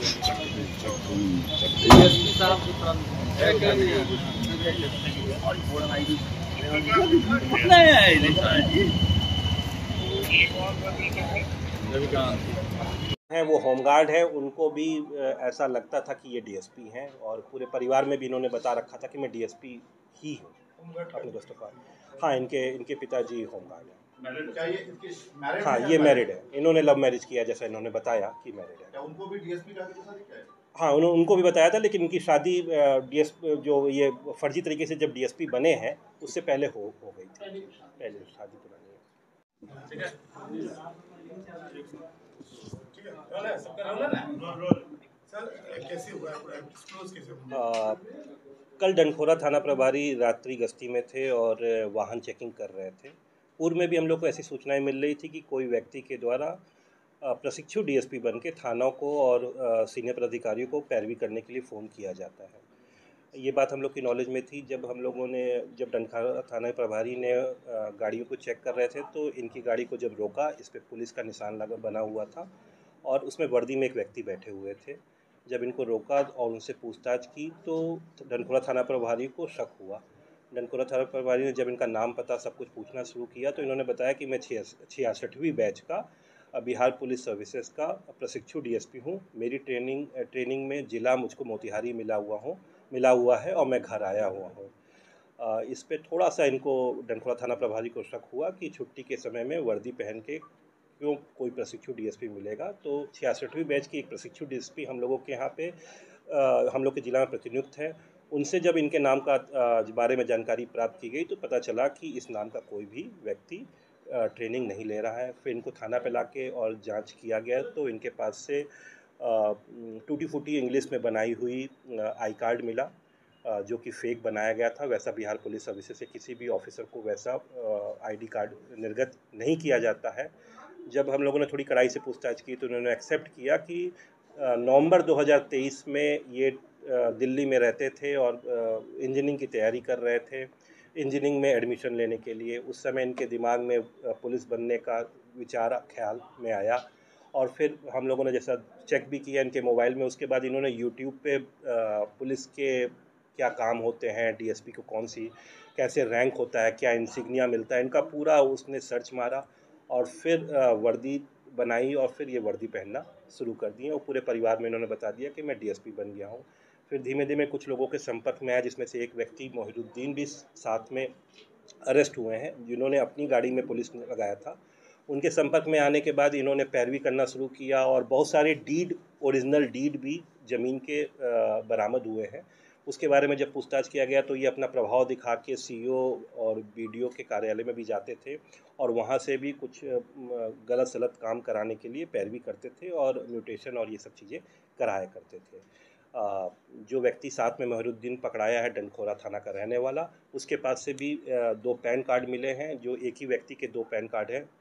DSP साहब हैं वो होमगार्ड है, उनको भी ऐसा लगता था कि ये डीएसपी हैं और पूरे परिवार में भी इन्होंने बता रखा था कि मैं डीएसपी ही हूँ अपने दोस्तों का। हाँ, इनके पिताजी होमगार्ड हैं। हाँ, ये मैरिड है। इन्होंने लव मैरिज किया, जैसा इन्होंने बताया कि मैरिड है। उनको भी डीएसपी का क्या है? हाँ, उनको भी बताया था, लेकिन इनकी शादी डीएसपी जो ये फर्जी तरीके से जब डीएसपी बने हैं उससे पहले हो गई थी। पहले शादी पुरानी है। ठीक है, सर कैसे हुआ एक्सप्लोज कैसे हुआ? कल डनखोरा थाना प्रभारी रात्रि गश्ती में थे और वाहन चेकिंग कर रहे थे। पूर्व में भी हम लोग को ऐसी सूचनाएं मिल रही थी कि कोई व्यक्ति के द्वारा प्रशिक्षु डीएसपी बन के थानों को और सीनियर पदाधिकारियों को पैरवी करने के लिए फ़ोन किया जाता है। ये बात हम लोग की नॉलेज में थी। जब डनखोरा थाना प्रभारी ने गाड़ियों को चेक कर रहे थे तो इनकी गाड़ी को जब रोका, इस पर पुलिस का निशान बना हुआ था और उसमें वर्दी में एक व्यक्ति बैठे हुए थे। जब इनको रोका और उनसे पूछताछ की तो डनखोरा थाना प्रभारी को शक हुआ। डनखोरा थाना प्रभारी ने जब इनका नाम पता सब कुछ पूछना शुरू किया तो इन्होंने बताया कि मैं 66वीं बैच का बिहार पुलिस सर्विसेज का प्रशिक्षु डीएसपी हूँ। मेरी ट्रेनिंग में ज़िला मुझको मोतिहारी मिला हुआ है और मैं घर आया हुआ हूँ। इस पे थोड़ा सा इनको डनखोरा थाना प्रभारी को शक हुआ कि छुट्टी के समय में वर्दी पहन के क्यों कोई प्रशिक्षु डीएसपी मिलेगा। तो 66वीं बैच की एक प्रशिक्षु डीएसपी हम लोगों के यहाँ पे हम लोग के ज़िला में प्रतिनियुक्त है। उनसे जब इनके नाम का बारे में जानकारी प्राप्त की गई तो पता चला कि इस नाम का कोई भी व्यक्ति ट्रेनिंग नहीं ले रहा है। फिर इनको थाना पे लाके और जांच किया गया तो इनके पास से टूटी फूटी इंग्लिश में बनाई हुई आई कार्ड मिला, जो कि फेक बनाया गया था। वैसा बिहार पुलिस सर्विसेज से किसी भी ऑफिसर को वैसा आईडी कार्ड निर्गत नहीं किया जाता है। जब हम लोगों ने थोड़ी कड़ाई से पूछताछ की तो उन्होंने एक्सेप्ट किया कि नवंबर 2023 में ये दिल्ली में रहते थे और इंजीनियरिंग की तैयारी कर रहे थे। इंजीनियरिंग में एडमिशन लेने के लिए उस समय इनके दिमाग में पुलिस बनने का विचार ख्याल में आया और फिर हम लोगों ने जैसा चेक भी किया इनके मोबाइल में, उसके बाद इन्होंने यूट्यूब पे पुलिस के क्या काम होते हैं, डीएसपी को कैसे रैंक होता है, क्या इंसिग्निया मिलता है, इनका पूरा उसने सर्च मारा और फिर वर्दी बनाई और फिर ये वर्दी पहनना शुरू कर दिए और पूरे परिवार में इन्होंने बता दिया कि मैं डीएसपी बन गया हूँ। फिर धीमे धीमे कुछ लोगों के संपर्क में आया, जिसमें से एक व्यक्ति मोहिरुद्दीन भी साथ में अरेस्ट हुए हैं, जिन्होंने अपनी गाड़ी में पुलिस ने लगाया था। उनके संपर्क में आने के बाद इन्होंने पैरवी करना शुरू किया और बहुत सारे ओरिजिनल डीड भी ज़मीन के बरामद हुए हैं। उसके बारे में जब पूछताछ किया गया तो ये अपना प्रभाव दिखा के सीईओ और बीडीओ के कार्यालय में भी जाते थे और वहाँ से भी कुछ गलत सलत काम कराने के लिए पैरवी करते थे और म्यूटेशन और ये सब चीज़ें कराया करते थे। जो व्यक्ति साथ में मोहिरुद्दीन पकड़ाया है, डनखोरा थाना का रहने वाला, उसके पास से भी 2 पैन कार्ड मिले हैं, जो एक ही व्यक्ति के 2 पैन कार्ड हैं,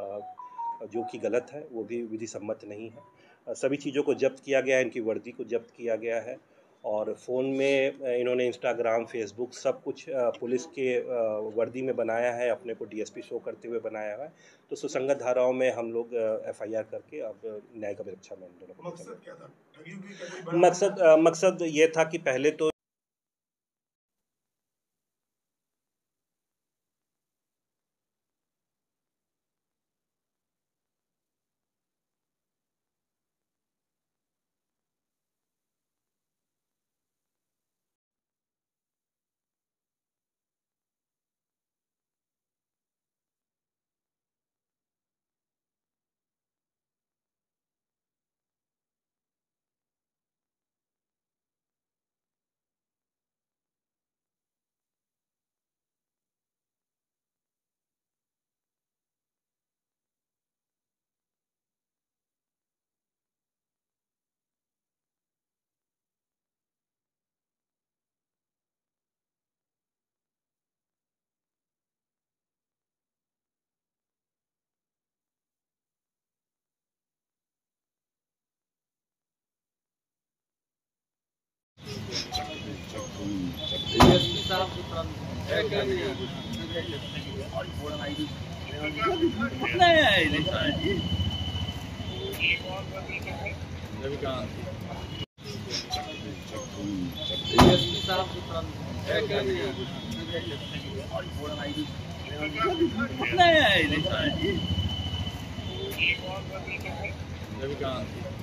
जो कि गलत है, वो भी विधि सम्मत नहीं है। सभी चीज़ों को जब्त किया गया है, इनकी वर्दी को जब्त किया गया है और फ़ोन में इन्होंने इंस्टाग्राम, फेसबुक सब कुछ पुलिस के वर्दी में बनाया है, अपने को डीएसपी शो करते हुए बनाया है। तो सुसंगत धाराओं में हम लोग एफआईआर करके अब न्यायिक अभिरक्षा में इन दोनों को मकसद क्या था? मकसद ये था कि पहले तो डीएसपी साहब रविकांत डीएसपी साहब रविकांत